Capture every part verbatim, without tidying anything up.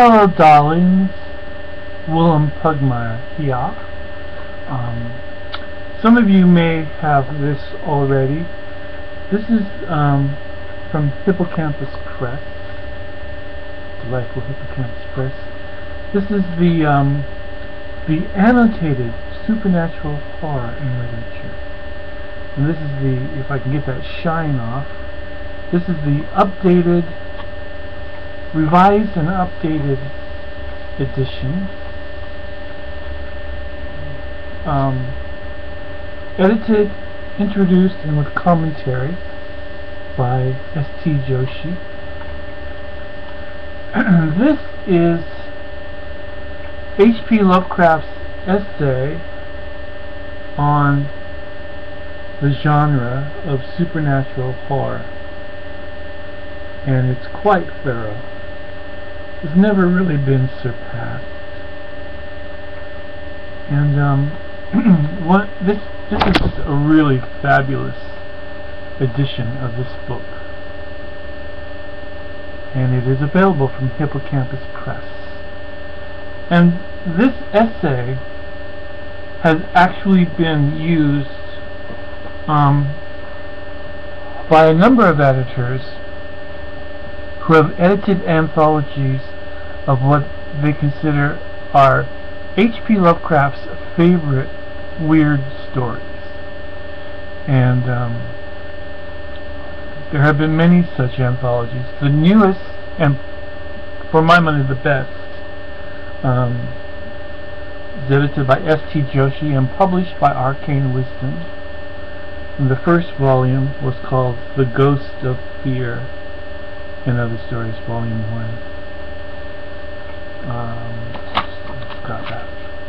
Hello, darlings. Willem Pugmire here. Um, some of you may have this already. This is um, from Hippocampus Press. Delightful Hippocampus Press. This is the um, the annotated supernatural horror in literature. And this is the, if I can get that shine off, this is the updated, revised and updated edition, um, edited, introduced, and with commentary by S T Joshi. This is H P Lovecraft's essay on the genre of supernatural horror, and it's quite thorough. It's never really been surpassed. And um, what this this is just a really fabulous edition of this book, and it is available from Hippocampus Press. And this essay has actually been used um, by a number of editors who have edited anthologies of what they consider are H P Lovecraft's favorite weird stories. And um, there have been many such anthologies. The newest, and for my money the best, um, is edited by S T Joshi and published by Arcane Wisdom. And the first volume was called The Ghost of Fear and Other Stories, Volume one. Um, got that.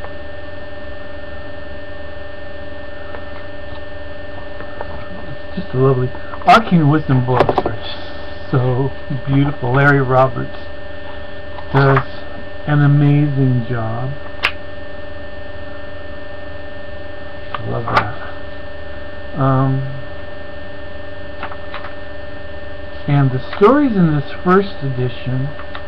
It's just a lovely. Arcane Wisdom books are just so beautiful. Larry Roberts does an amazing job. I love that. Um, and the stories in this first edition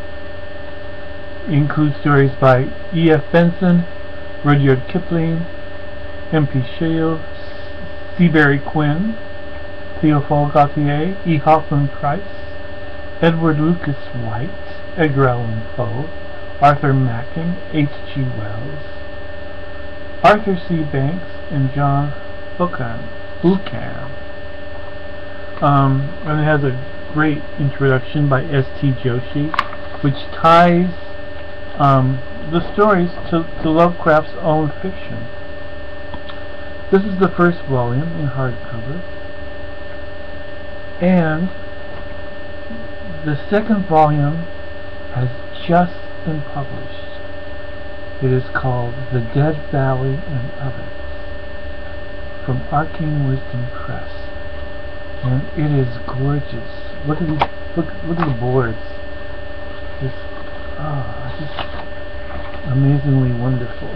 include stories by E F Benson, Rudyard Kipling, M P Shale, Seabury Quinn, Theophile Gautier, E. Hoffman Price, Edward Lucas White, Edgar Allan Poe, Arthur Machen, H G Wells, Arthur C. Banks, and John Buchan. Buchan. Um, and it has a great introduction by S T Joshi, which ties um, the stories to, to Lovecraft's own fiction. This is the first volume in hardcover, and the second volume has just been published. It is called The Dead Valley and Others, from Arcane Wisdom Press, and it is gorgeous. Look at these. Look, look at the boards. Just, ah, just amazingly wonderful.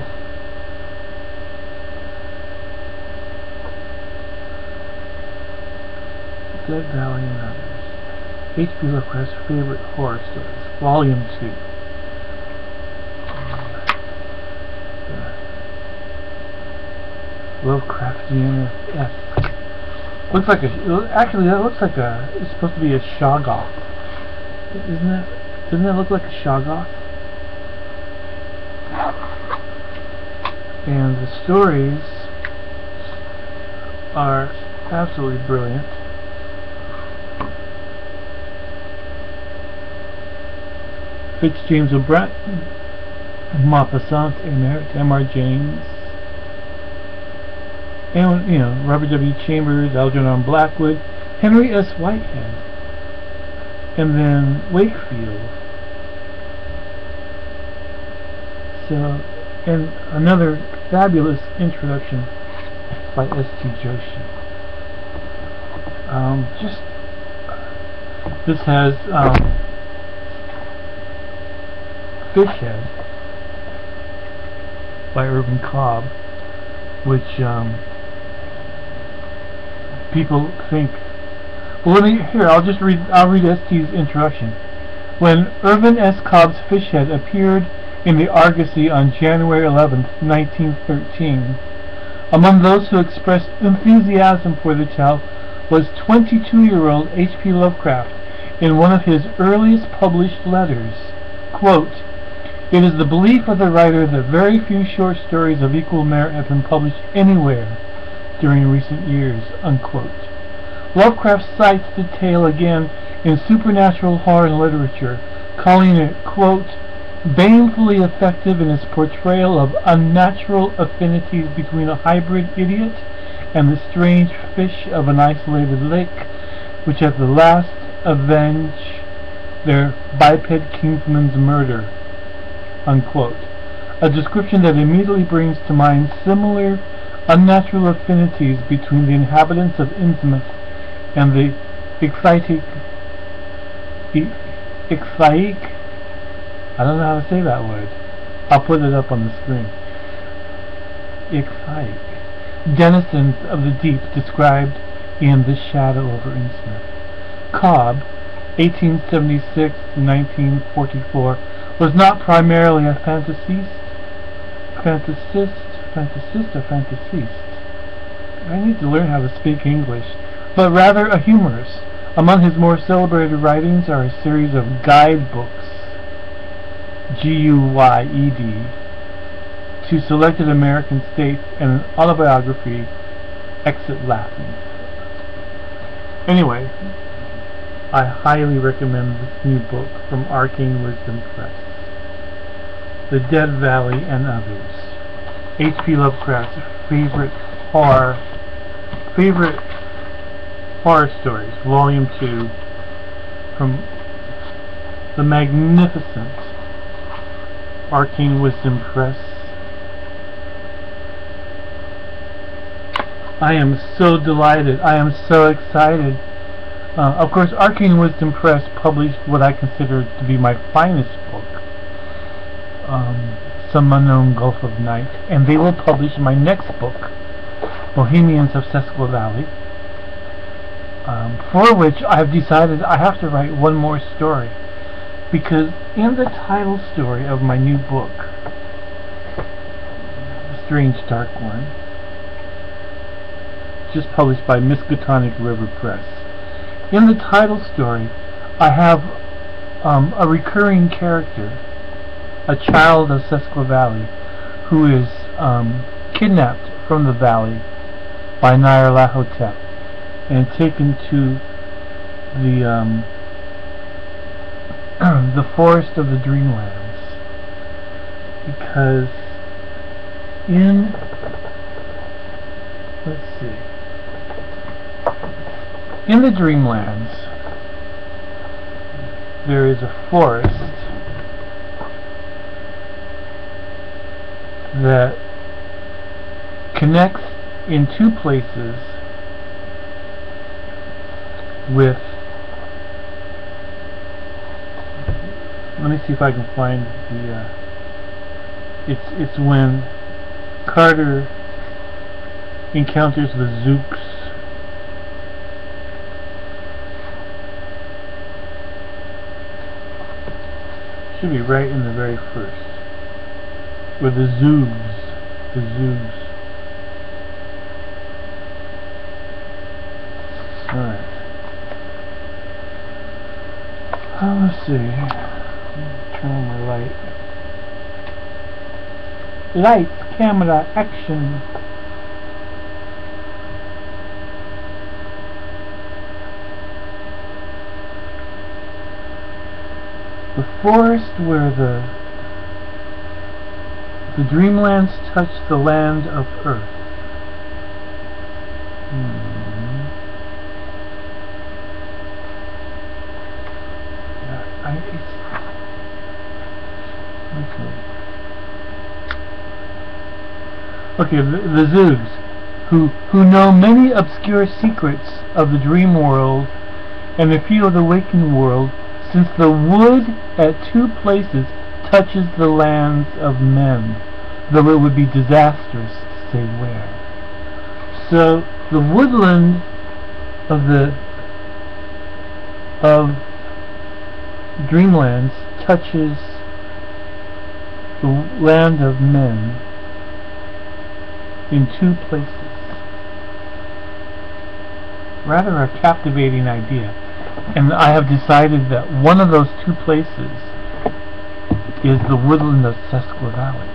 Dead Valley and Others. H P Lovecraft's favorite horror stories, Volume Two. Lovecraftian-esque. Looks like a. Actually, that looks like a. It's supposed to be a Shoggoth, isn't it? Doesn't that look like a Shoggoth? And the stories are absolutely brilliant. Fitzjames O'Brien, Maupassant Emerit, M R James, and, you know, Robert W. Chambers, Algernon Blackwood, Henry S. Whitehead, and then Wakefield. So, and another fabulous introduction by S T Joshi. Um, just, this has um, Fishhead by Irvin Cobb, which um, people think. Well, let me here. I'll just read. I'll read S T's introduction. When Irvin S. Cobb's Fishhead appeared in the Argosy on January eleventh, nineteen thirteen, among those who expressed enthusiasm for the tale was twenty-two-year-old H P Lovecraft in one of his earliest published letters. Quote, "It is the belief of the writer that very few short stories of equal merit have been published anywhere during recent years." Unquote. Lovecraft cites the tale again in supernatural horror literature, calling it, quote, "banefully effective in its portrayal of unnatural affinities between a hybrid idiot and the strange fish of an isolated lake, which at the last avenge their biped kinsman's murder." Unquote. A description that immediately brings to mind similar unnatural affinities between the inhabitants of Innsmouth and the Ixaitic Ixaic I don't know how to say that word. I'll put it up on the screen. Ixaic denizens of the deep described in The Shadow over Innsmouth. Cobb, eighteen seventy-six to nineteen forty-four, was not primarily a fantasist, fantasist, fantasist or fantasist. I need to learn how to speak English, but rather a humorist. Among his more celebrated writings are a series of guidebooks, G U Y E D, to selected American states, and an autobiography, Exit Laughing. Anyway, I highly recommend this new book from Arcane Wisdom Press, The Dead Valley and Others. H P Lovecraft's favorite horror, favorite horror stories, Volume two, from the magnificent Arcane Wisdom Press. I am so delighted. I am so excited. Uh, of course, Arcane Wisdom Press published what I consider to be my finest book, um, Some Unknown Gulf of Night, and they will publish my next book, Bohemians of Sesqua Valley, um, for which I've decided I have to write one more story, because in the title story of my new book, The Strange Dark One, just published by Miskatonic River Press, in the title story I have um, a recurring character, a child of Sesqua Valley, who is um, kidnapped from the valley by Nyarlathotep and taken to the um, the forest of the Dreamlands, because in let's see in the Dreamlands there is a forest that connects in two places with, let me see if I can find the uh, it's it's when Carter encounters the Zooks. Should be right in the very first, where the Zoogs, the Zoogs. Alright. Oh, let's see. Turn on my light. Lights, camera, action. The forest where the the Dreamlands touch the land of Earth. Hmm. Yeah, I, it's, okay. Okay, the, the Zoogs, who who know many obscure secrets of the dream world and a few of the waking world, since the wood at two places touches the lands of men, though it would be disastrous to say where. So the woodland of the of Dreamlands touches the land of men in two places. Rather a captivating idea. And I have decided that one of those two places is the woodland of Sesqua Valley.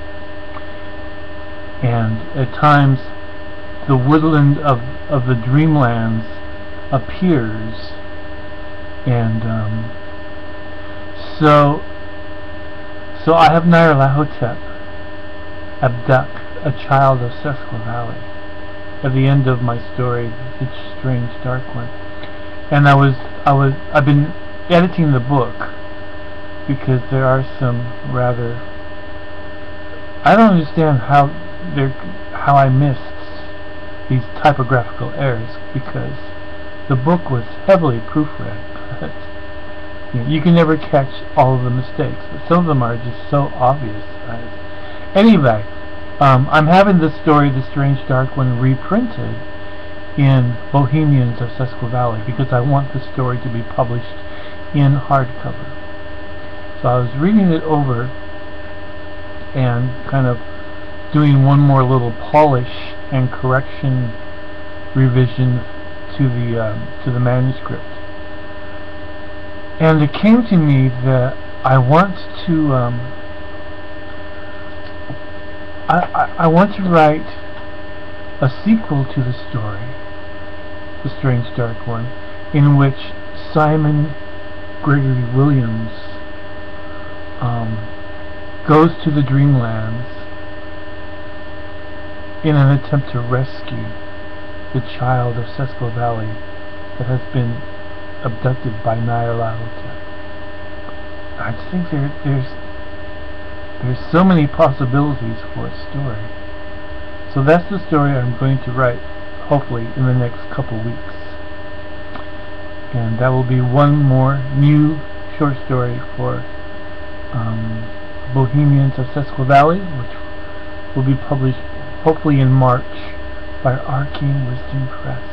And at times the woodland of, of the Dreamlands appears, and um, so so I have Nyarlathotep abduct a child of Sesqua Valley at the end of my story, The Strange Dark One. And I was I was I've been editing the book because there are some rather I don't understand how there how I missed these typographical errors, because the book was heavily proofread, but you know, you can never catch all of the mistakes, but some of them are just so obvious. Anyway, um, I'm having the story The Strange Dark One reprinted in Bohemians of Sesqua Valley because I want the story to be published in hardcover. So I was reading it over and kind of doing one more little polish and correction revision to the um, to the manuscript, and it came to me that I want to um, I, I, I want to write a sequel to the story, The Strange Dark One, in which Simon Gregory Williams um, goes to the Dreamlands in an attempt to rescue the child of Sesqua Valley that has been abducted by Nyarlathotep. I just think there, there's there's so many possibilities for a story. So that's the story I'm going to write, hopefully in the next couple weeks. And that will be one more new short story for um, Bohemians of Sesqua Valley, which will be published hopefully in March by Arcane Wisdom Press.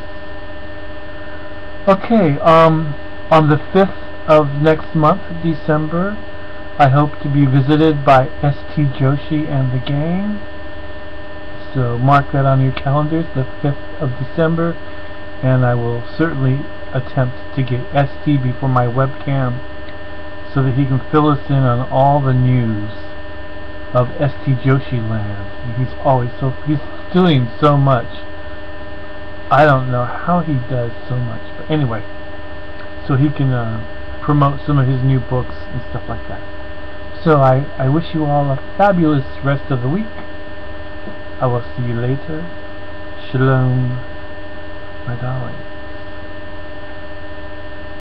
Okay, um, on the fifth of next month, December, I hope to be visited by S T Joshi and the gang. So mark that on your calendars, the fifth of December, and I will certainly attempt to get S T before my webcam so that he can fill us in on all the news of S T Joshi land. He's always so he's doing so much. I don't know how he does so much, but anyway, so he can uh, promote some of his new books and stuff like that. So I, I wish you all a fabulous rest of the week. I will see you later. Shalom, my darling.